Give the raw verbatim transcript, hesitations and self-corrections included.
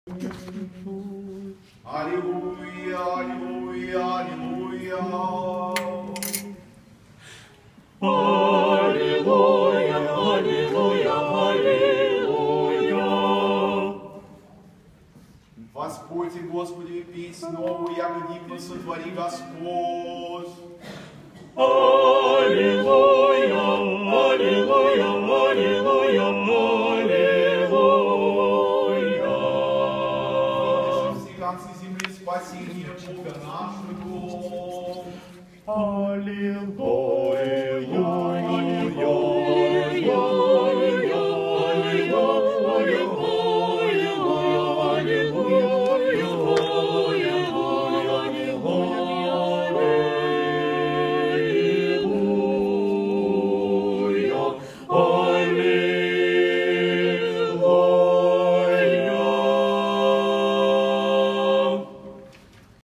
Аллилуйя, аллилуйя, аллилуйя. Аллилуйя, аллилуйя, аллилуйя. Воспойте Господи песнь новую, яко гимн сотвори Господь. Аллилуйя, аллилуйя, аллилуйя, аллилуйя. Все концы земли спасение Бога нашего. Аллилуйя, аллилуйя.